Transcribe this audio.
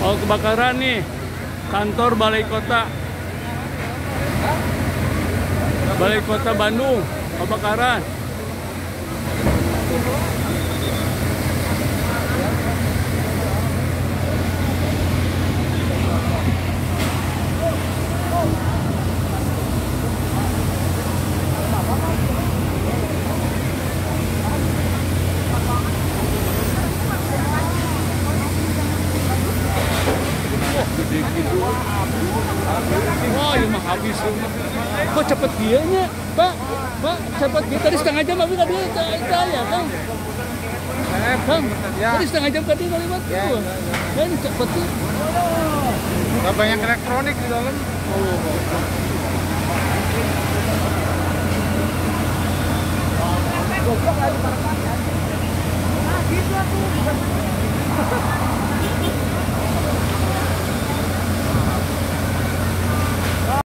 Oh, kebakaran nih. Kantor Balai Kota. Balai Kota Bandung. Kebakaran. Wah, ini mah habis. Kok cepet dianya, Pak? Pak, cepet dia. Tadi setengah jam, tapi tadi saya, Kang. Kang, tadi setengah jam tadi kali lewat. Ya, ini cepet tuh. Gak banyak elektronik di dalam. Oh.